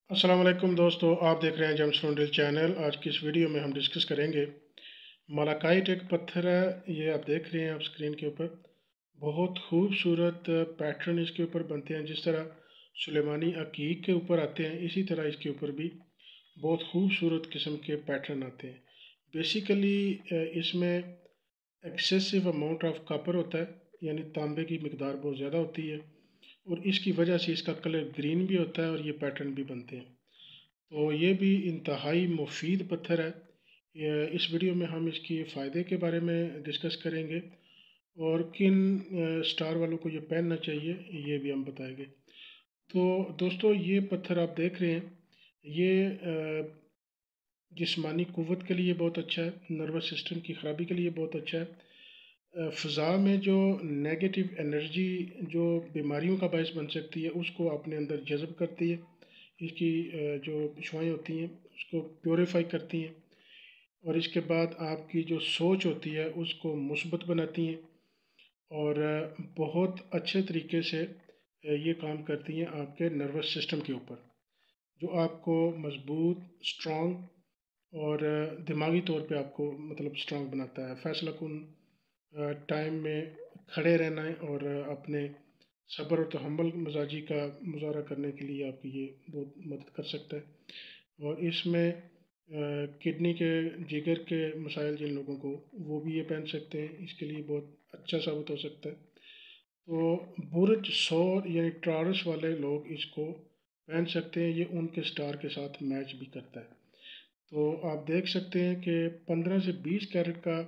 السلام علیکم دوستو، آپ دیکھ رہے ہیں جیمس ڈیل چینل۔ آج کی اس ویڈیو میں ہم ڈسکس کریں گے مالاکائٹ ایک پتھر ہے، یہ آپ دیکھ رہے ہیں آپ اسکرین کے اوپر۔ بہت خوبصورت پیٹرن اس کے اوپر بنتے ہیں، جس طرح سلیمانی عقیق کے اوپر آتے ہیں اسی طرح اس کے اوپر بھی بہت خوبصورت قسم کے پیٹرن آتے ہیں۔ بیسیکلی اس میں ایکسیسو اماؤنٹ آف کاپر ہوتا ہے، یعنی تانبے کی مقدار بہت زیادہ ہوتی ہے، اور اس کی وجہ سے اس کا کلر گرین بھی ہوتا ہے اور یہ پیٹرن بھی بنتے ہیں۔ تو یہ بھی انتہائی مفید پتھر ہے۔ اس ویڈیو میں ہم اس کی فائدے کے بارے میں ڈسکس کریں گے، اور کن سٹار والوں کو یہ پہننا چاہیے یہ بھی ہم بتائیں گے۔ تو دوستو، یہ پتھر آپ دیکھ رہے ہیں، یہ جسمانی قوت کے لیے بہت اچھا ہے، نروس سسٹم کی خرابی کے لیے بہت اچھا ہے۔ فضا میں جو نیگیٹو انرجی جو بیماریوں کا باعث بن سکتی ہے اس کو اپنے اندر جذب کرتی ہے، اس کی جو شعاعیں ہوتی ہیں اس کو پیوریفائی کرتی ہیں، اور اس کے بعد آپ کی جو سوچ ہوتی ہے اس کو مثبت بناتی ہیں، اور بہت اچھے طریقے سے یہ کام کرتی ہیں آپ کے نروس سسٹم کے اوپر، جو آپ کو مضبوط، اسٹرانگ اور دماغی طور پہ آپ کو مطلب اسٹرانگ بناتا ہے۔ فیصلہ کن ٹائم میں کھڑے رہنا ہے اور اپنے صبر اور تحمل مزاجی کا مظاہرہ کرنے کے لیے آپ کی یہ بہت مدد کر سکتا ہے۔ اور اس میں کڈنی کے، جگر کے مسائل جن لوگوں کو، وہ بھی یہ پہن سکتے ہیں، اس کے لیے بہت اچھا ثابت ہو سکتا ہے۔ تو برج 100 یعنی ٹارس والے لوگ اس کو پہن سکتے ہیں، یہ ان کے سٹار کے ساتھ میچ بھی کرتا ہے۔ تو آپ دیکھ سکتے ہیں کہ 15 سے 20 کیرٹ کا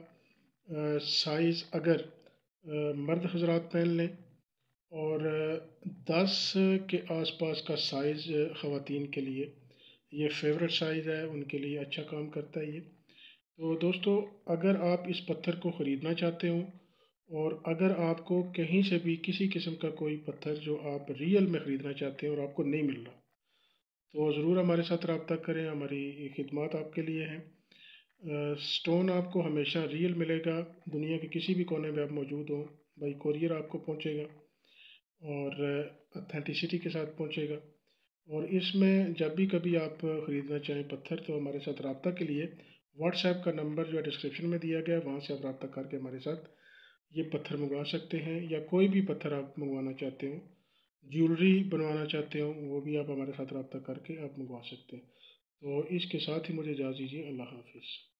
سائز اگر مرد حضرات پہن لیں، اور 10 کے آس پاس کا سائز خواتین کے لیے یہ فیورٹ سائز ہے، ان کے لیے اچھا کام کرتا ہے یہ۔ تو دوستو، اگر آپ اس پتھر کو خریدنا چاہتے ہوں، اور اگر آپ کو کہیں سے بھی کسی قسم کا کوئی پتھر جو آپ ریئل میں خریدنا چاہتے ہیں اور آپ کو نہیں مل رہا، تو ضرور ہمارے ساتھ رابطہ کریں، ہماری خدمات آپ کے لیے ہیں۔ سٹون آپ کو ہمیشہ ریئل ملے گا، دنیا کے کسی بھی کونے میں آپ موجود ہوں، بائی کوریئر آپ کو پہنچے گا، اور اتھینٹسٹی کے ساتھ پہنچے گا۔ اور اس میں جب بھی کبھی آپ خریدنا چاہیں پتھر، تو ہمارے ساتھ رابطہ کے لیے واٹس ایپ کا نمبر جو ہے ڈسکرپشن میں دیا گیا ہے، وہاں سے آپ رابطہ کر کے ہمارے ساتھ یہ پتھر منگوا سکتے ہیں، یا کوئی بھی پتھر آپ منگوانا چاہتے ہوں، جیولری بنوانا چاہتے ہوں، وہ بھی آپ ہمارے ساتھ رابطہ کر کے آپ منگوا سکتے ہیں۔ تو اس کے ساتھ ہی مجھے اجازت دیجیے، اللہ حافظ۔